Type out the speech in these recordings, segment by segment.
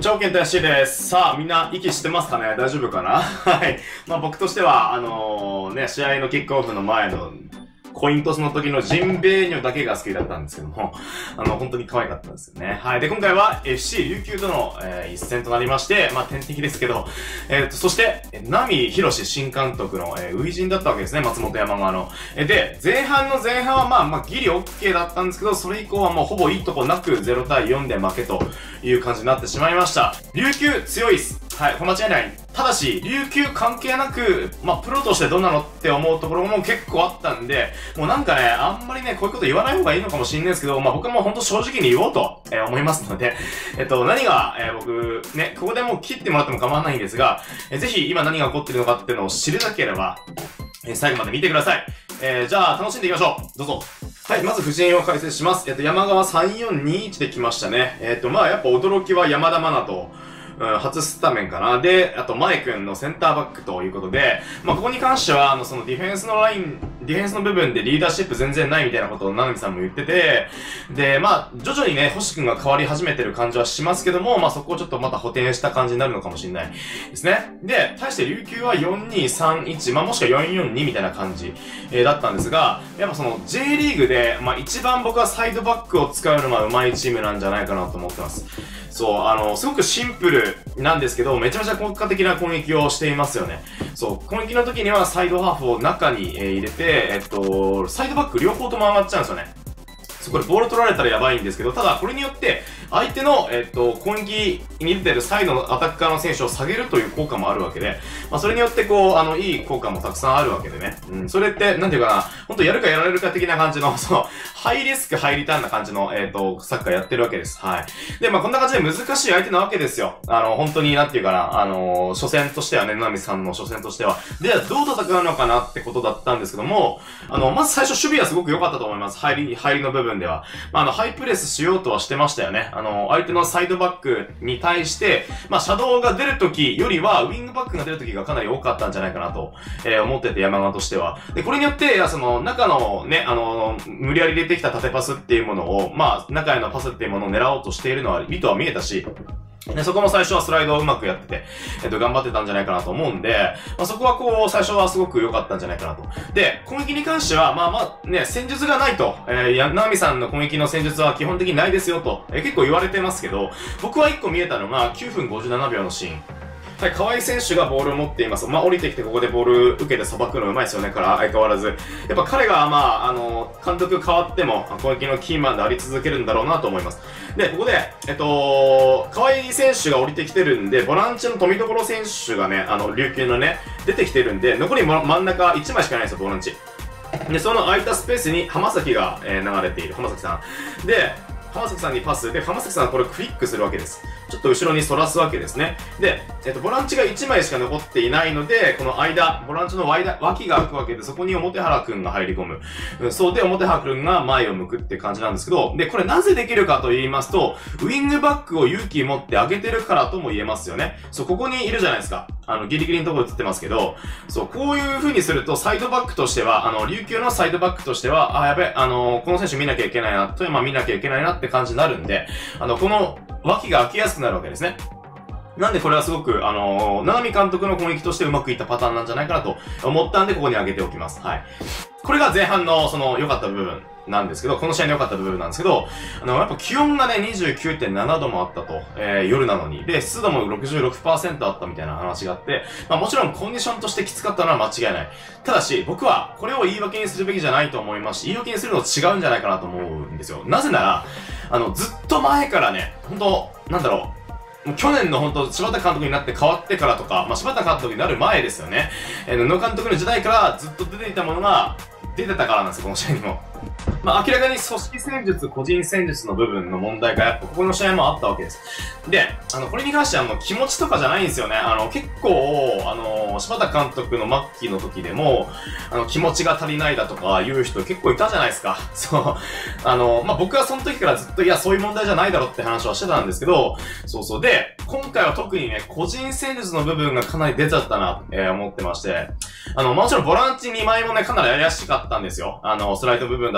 ちは、ケンタヤシです。さあ、みんな息してますかね？大丈夫かな？はい。僕としては、試合のキックオフの前のコイントスの時のジンベエニョだけが好きだったんですけども、本当に可愛かったんですよね。はい。で、今回は FC 琉球との、一戦となりまして、天敵ですけど、そして、波博新監督の、初陣だったわけですね、松本山側の。で、前半はギリ OK だったんですけど、それ以降はもうほぼいいとこなく0対4で負けという感じになってしまいました。琉球強いっす。はい、間違いない。ただし、琉球関係なく、プロとしてどうなのって思うところも結構あったんで、もうあんまりね、こういうこと言わない方がいいのかもしれないですけど、僕はもうほんと正直に言おうと、思いますので、何が、僕、ね、ここでもう切ってもらっても構わないんですが、ぜひ今何が起こってるのかっていうのを知りたければ、最後まで見てください。じゃあ、楽しんでいきましょう。どうぞ。はい、まず布陣を解説します。山川3421で来ましたね。やっぱ驚きは山田真奈と、初スタメンかな。で、あと、前くんのセンターバックということで、ここに関しては、そのディフェンスのライン、ディフェンスの部分でリーダーシップ全然ないみたいなことを、ななみさんも言ってて、で、徐々にね、星くんが変わり始めてる感じはしますけども、そこをちょっとまた補填した感じになるのかもしれないですね。で、対して琉球は4-2-3-1、もしくは4-4-2みたいな感じ、だったんですが、やっぱその J リーグで、一番僕はサイドバックを使うのが上手いチームなんじゃないかなと思ってます。そう、すごくシンプルなんですけど、めちゃめちゃ効果的な攻撃をしていますよね。そう、攻撃の時にはサイドハーフを中に入れて、サイドバック両方とも上がっちゃうんですよね。これボール取られたらやばいんですけど、ただこれによって、相手の、攻撃に出てるサイドのアタッカーの選手を下げるという効果もあるわけで、それによっていい効果もたくさんあるわけでね。それって、なんていうかな、ほんとやるかやられるか的な感じの、ハイリスク、ハイリターンな感じの、サッカーやってるわけです。はい。で、こんな感じで難しい相手なわけですよ。本当になんていうかな、初戦としてはね、ななみさんの初戦としては。で、どう戦うのかなってことだったんですけども、まず最初守備はすごく良かったと思います。入りの部分では。ハイプレスしようとはしてましたよね。相手のサイドバックに対して、シャドウが出るときよりは、ウィングバックが出るときがかなり多かったんじゃないかなと、思ってて、山川としては。で、これによって、中のね、無理やり入れてきた縦パスっていうものを、中へのパスっていうものを狙おうとしているのは、意図は見えたし、で、そこも最初はスライドをうまくやってて、頑張ってたんじゃないかなと思うんで、そこは最初はすごく良かったんじゃないかなと。で、攻撃に関しては、戦術がないと、ななみさんの攻撃の戦術は基本的にないですよと、結構言われてますけど、僕は1個見えたのが9分57秒のシーン。はい、河合選手がボールを持っています。降りてきてここでボール受けて捌くの上手いですよね、相変わらず。やっぱ彼が、監督変わっても、攻撃のキーマンであり続けるんだろうなと思います。で、ここで、河合選手が降りてきてるんで、ボランチの富所選手がね、琉球のね、出てきてるんで、残り真ん中1枚しかないんですよ、ボランチ。で、その空いたスペースに浜崎が、流れている、浜崎さん。で、浜崎さんにパスで、浜崎さんはこれクリックするわけです。ちょっと後ろに反らすわけですね。で、ボランチが1枚しか残っていないので、このボランチの脇が開くわけで、そこに表原くんが入り込む。そうで、表原くんが前を向くって感じなんですけど、で、これなぜできるかと言いますと、ウィングバックを勇気持って上げてるからとも言えますよね。そう、ここにいるじゃないですか。ギリギリのところ映ってますけど、そう、こういう風にすると、サイドバックとしては、琉球のサイドバックとしては、やべ、この選手見なきゃいけないな、見なきゃいけないなって感じになるんで、この脇が開きやすくなるわけですね。なんでこれはすごく、ななみ監督の攻撃としてうまくいったパターンなんじゃないかなと思ったんで、ここに上げておきます。はい。これが前半の、良かった部分なんですけど、この試合の良かった部分なんですけど、やっぱ気温がね、29.7 度もあったと、夜なのに。で、湿度も 66% あったみたいな話があって、もちろんコンディションとしてきつかったのは間違いない。ただし、僕はこれを言い訳にするべきじゃないと思いますし、言い訳にするの違うんじゃないかなと思うんですよ。なぜなら、ずっと前からね、もう去年の柴田監督になって変わってからとか、柴田監督になる前ですよね。野監督の時代からずっと出ていたものが出てたからなんですよ、この試合にも。明らかに組織戦術、個人戦術の部分の問題がやっぱここの試合もあったわけです。で、これに関しては気持ちとかじゃないんですよね。結構、柴田監督の末期の時でも、気持ちが足りないだとか言う人結構いたじゃないですか。そう。僕はその時からずっと、いや、そういう問題じゃないだろって話はしてたんですけど、そう。で、今回は特にね、個人戦術の部分がかなり出ちゃったな、思ってまして、もちろんボランチ2枚もね、かなり怪しかったんですよ。スライド部分だ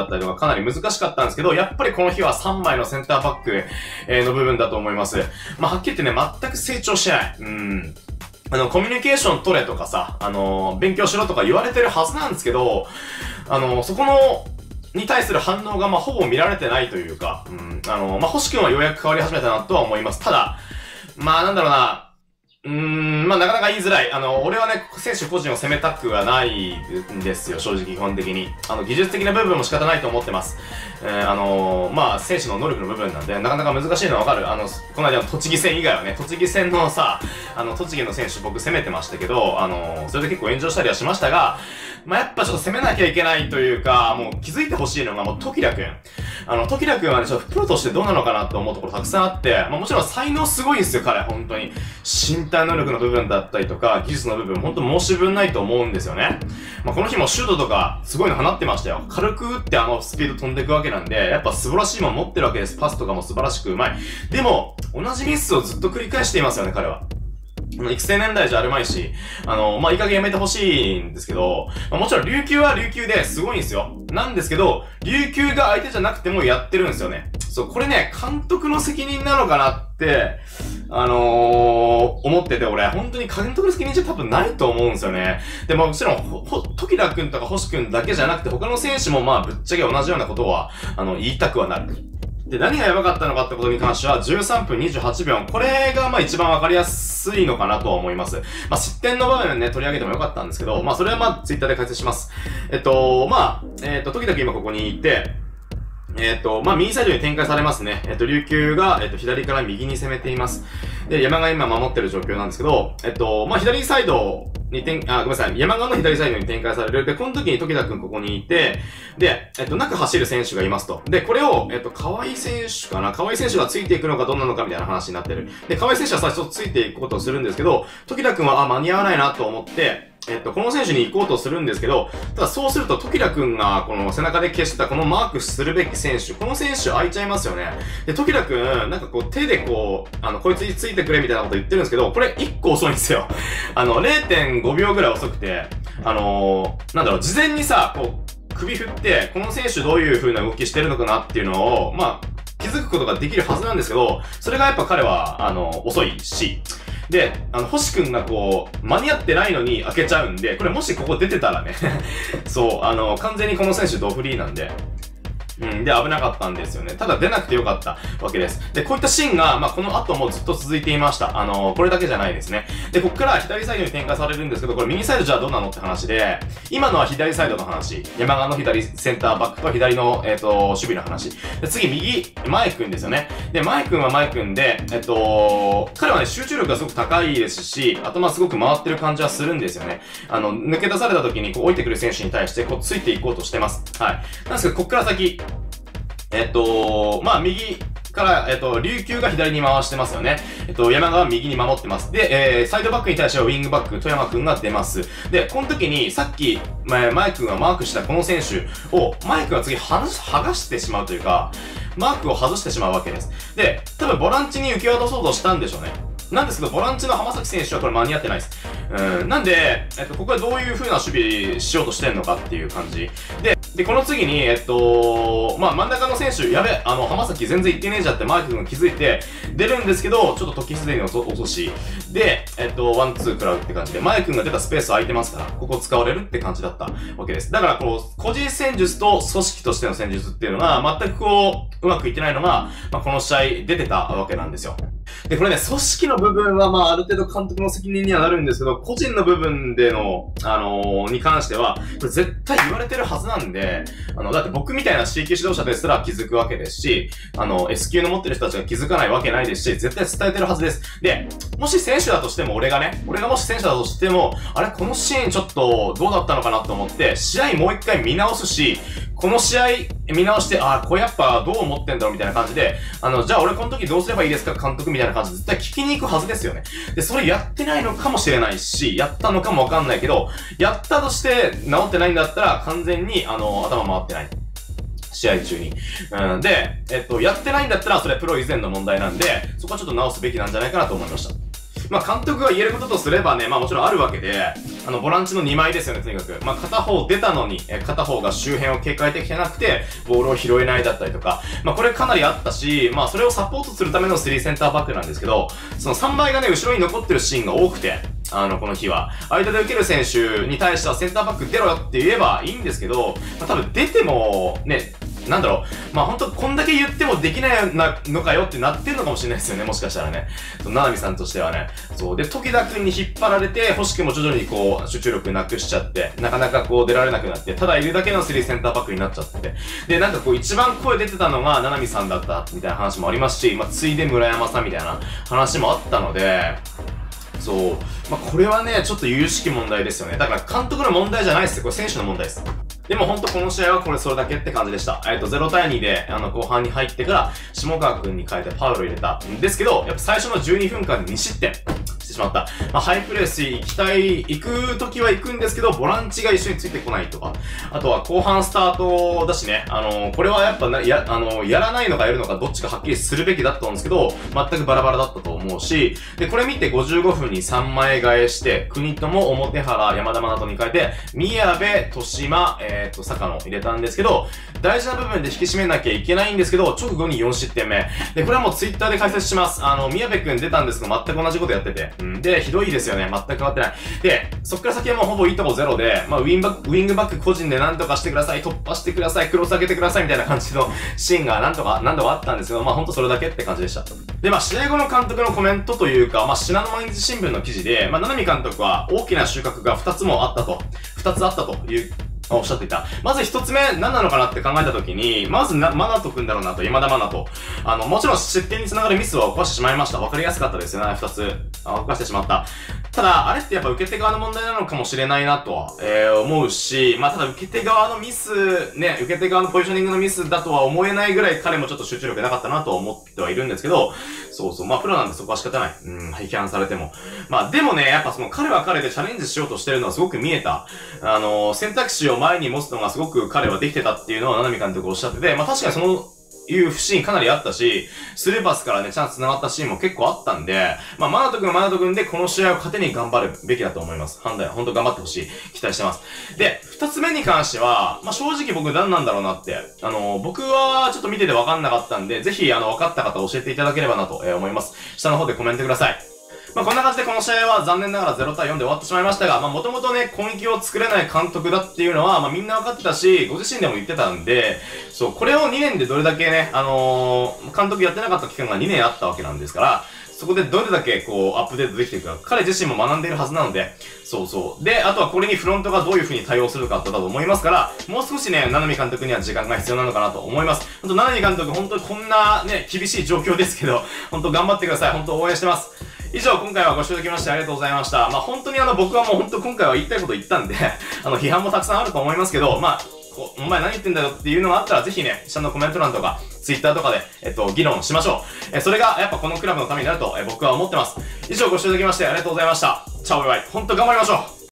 ったりとかかなり難しかったんですけど、やっぱりこの日は3枚のセンターバックの部分だと思います。まあ、はっきり言ってね、全く成長してない。コミュニケーション取れとかさ、勉強しろとか言われてるはずなんですけど、そこに対する反応がほぼ見られてないというか、星君はようやく変わり始めたなとは思います。ただ、なんだろうな、なかなか言いづらい。俺はね、選手個人を責めたくはないんですよ、正直基本的に。技術的な部分も仕方ないと思ってます。選手の能力の部分なんで、なかなか難しいのはわかる。この間の栃木戦以外はね、栃木戦のさ、栃木の選手僕責めてましたけど、それで結構炎上したりはしましたが、やっぱちょっと攻めなきゃいけないというか、もう気づいてほしいのがもう時良くん。時良くんはね、ちょっとプロとしてどうなのかなと思うところたくさんあって、もちろん才能すごいんですよ、彼、本当に。身体能力の部分だったりとか、技術の部分、本当申し分ないと思うんですよね。この日もシュートとか、すごいの放ってましたよ。軽く打ってスピード飛んでいくわけなんで、やっぱ素晴らしいもん持ってるわけです。パスとかも素晴らしくうまい。でも、同じミスをずっと繰り返していますよね、彼は。育成年代じゃあるまいし、いい加減やめてほしいんですけど、もちろん琉球は琉球ですごいんですよ。なんですけど、琉球が相手じゃなくてもやってるんですよね。そう、これね、監督の責任なのかなって、思ってて、俺、本当に監督の責任じゃ多分ないと思うんですよね。でも、もちろん、時田くんとか星くんだけじゃなくて、他の選手もぶっちゃけ同じようなことは、言いたくはなる。で、何がやばかったのかってことに関しては、13分28秒。これが一番わかりやすいのかなとは思います。失点の場面ね、取り上げてもよかったんですけど、それはツイッターで解説します。時々今ここにいて、右サイドに展開されますね。琉球が、左から右に攻めています。で、山が今守ってる状況なんですけど、左サイドにごめんなさい。山側の左サイドに展開される。で、この時に時田くんここにいて、で、中走る選手がいますと。で、これを、河合選手かな河合選手がついていくのかどうなのかみたいな話になってる。で、河合選手は最初ついていくことをするんですけど、時田くんは、間に合わないなと思って、この選手に行こうとするんですけど、ただそうすると、時田くんが、この背中で消したこのマークするべき選手、この選手空いちゃいますよね。で、時田くん、手でこいつについてくれみたいなこと言ってるんですけど、これ1個遅いんですよ。0.5 秒ぐらい遅くて、事前にさ、首振って、この選手どういう風な動きしてるのかなっていうのを、気づくことができるはずなんですけど、それがやっぱ彼は、遅いし、で、星くんが間に合ってないのに開けちゃうんで、これもしここ出てたらね、そう、完全にこの選手ドフリーなんで、で、危なかったんですよね。ただ出なくてよかったわけです。で、こういったシーンが、この後もずっと続いていました。これだけじゃないですね。で、こっから左サイドに展開されるんですけど、これ右サイドじゃあどうなのって話で、今のは左サイドの話。山側の左センターバックと左の、守備の話。で、次、右、前くんですよね。で、前くんは前くんで、彼はね、集中力がすごく高いですし、頭すごく回ってる感じはするんですよね。抜け出された時に、降りてくる選手に対して、ついていこうとしてます。はい。なんですけど、こっから先、右から、琉球が左に回してますよね。山川は右に守ってます。で、サイドバックに対してはウィングバック、富山くんが出ます。で、この時に、さっき、前くんがマークしたこの選手を、前くんが次剥がしてしまうというか、マークを外してしまうわけです。で、多分ボランチに受け渡そうとしたんでしょうね。なんですけど、ボランチの浜崎選手はこれ間に合ってないです。なんで、ここはどういう風な守備しようとしてんのかっていう感じ。で、この次に、真ん中の選手、やべ、浜崎全然いってねえじゃってマイクが気づいて、出るんですけど、ちょっと時すでに遅し。で、ワン、ツー食らうって感じで、マイクが出たスペース空いてますから、ここ使われるって感じだったわけです。だから、個人戦術と組織としての戦術っていうのが、全くうまくいってないのが、この試合出てたわけなんですよ。で、これね、組織の部分はある程度監督の責任にはなるんですけど、個人の部分での、に関しては、これ絶対言われてるはずなんで、だって僕みたいな C 級指導者ですら気づくわけですし、S 級の持ってる人たちが気づかないわけないですし、絶対伝えてるはずです。で、もし選手だとしても、俺がもし選手だとしても、あれ、このシーンちょっとどうだったのかなと思って、試合もう一回見直すし、この試合見直して、これやっぱどう思ってんだろうみたいな感じで、じゃあ俺この時どうすればいいですか監督みたいな感じで絶対聞きに行くはずですよね。で、それやってないのかもしれないし、やったのかもわかんないけど、やったとして治ってないんだったら完全に頭回ってない。試合中に。で、やってないんだったらそれプロ以前の問題なんで、そこはちょっと直すべきなんじゃないかなと思いました。監督が言えることとすればね、もちろんあるわけで、 ボランチの2枚ですよね、とにかく。まあ、片方出たのに、片方が周辺を警戒できてなくて、ボールを拾えないだったりとか、まあ、これかなりあったし、まあ、それをサポートするための3センターバックなんですけど、その3枚がね、後ろに残ってるシーンが多くて、この日は。間で受ける選手に対してはセンターバック出ろよって言えばいいんですけど、まあ、多分出ても、ね、なんだろう。まあ、ほんと、こんだけ言ってもできないのかよってなってんのかもしれないですよね。もしかしたらね。ななみさんとしてはね。そう。で、時田くんに引っ張られて、星くんも徐々にこう、集中力なくしちゃって、なかなかこう出られなくなって、ただいるだけの3センターバックになっちゃって。で、なんかこう、一番声出てたのがななみさんだった、みたいな話もありますし、まあ、ついで村山さんみたいな話もあったので、そう。まあ、これはね、ちょっと有識問題ですよね。だから監督の問題じゃないですよ。これ選手の問題です。でもほんとこの試合はこれそれだけって感じでした。0対2で、後半に入ってから、下川くんに変えてパウロを入れたんですけど、やっぱ最初の12分間で2失点してしまった。まあ、ハイプレス行く時は行くんですけど、ボランチが一緒についてこないとか。あとは後半スタートだしね、これはやっぱやらないのかやるのかどっちかはっきりするべきだったんですけど、全くバラバラだったと思うし、で、これ見て55分に3枚替えして、国友、表原、山田真人に変えて、宮部、豊島、坂野入れたんですけど、大事な部分で引き締めなきゃいけないんですけど、直後に4失点目。で、これはもうツイッターで解説します。宮部くん出たんですけど、全く同じことやってて。で、ひどいですよね。全く変わってない。で、そっから先はもうほぼいいとこゼロで、まあ、ウィングバック個人で何とかしてください、突破してください、クロス上げてください、みたいな感じのシーンが何度かあったんですけど、まあ、ほんとそれだけって感じでした。で、まあ、試合後の監督のコメントというか、まあ、信濃毎日新聞の記事で、まあ、七海監督は大きな収穫が2つあったという、おっしゃっていた。まず一つ目、何なのかなって考えたときに、まずマナトくんだろうなと、山田マナト。もちろん失点につながるミスは犯してしまいました。わかりやすかったですよね、二つ。犯してしまった。ただ、あれってやっぱ受け手側の問題なのかもしれないなとは、思うし、まあただ受け手側のミス、ね、受け手側のポジショニングのミスだとは思えないぐらい彼もちょっと集中力なかったなとは思ってはいるんですけど、そうそう、まあプロなんでそこは仕方ない。批判されても。まあでもね、やっぱその彼は彼でチャレンジしようとしてるのはすごく見えた。選択肢を前に持つのがすごく彼はできてたっていうのは、七海監督おっしゃってて、まあ確かにその、いうシーンかなりあったし、スルーパスからね、チャンス繋がったシーンも結構あったんで、まあ、マナト君でこの試合を糧に頑張るべきだと思います。本当頑張ってほしい。期待してます。で、二つ目に関しては、まあ、正直僕何なんだろうなって、僕はちょっと見てて分かんなかったんで、ぜひ、分かった方教えていただければなと思います。下の方でコメントください。まあこんな感じでこの試合は残念ながら0対4で終わってしまいましたが、まあもともとね、攻撃を作れない監督だっていうのは、まあみんな分かってたし、ご自身でも言ってたんで、そう、これを2年でどれだけね、監督やってなかった期間が2年あったわけなんですから、そこでどれだけこうアップデートできていくか、彼自身も学んでいるはずなので、そうそう。で、あとはこれにフロントがどういう風に対応するかだと思いますから、もう少しね、七海監督には時間が必要なのかなと思います。ほんと、七海監督、本当にこんなね、厳しい状況ですけど、本当頑張ってください。本当応援してます。以上、今回はご視聴いただきましてありがとうございました。まあ本当に僕はもう本当今回は言いたいこと言ったんで、批判もたくさんあると思いますけど、まあ、お前何言ってんだよっていうのがあったら、ぜひね、下のコメント欄とか、Twitter とかで、議論しましょう。それがやっぱこのクラブのためになると、僕は思ってます。以上、ご視聴いただきましてありがとうございました。チャオバイバイ。本当頑張りましょう。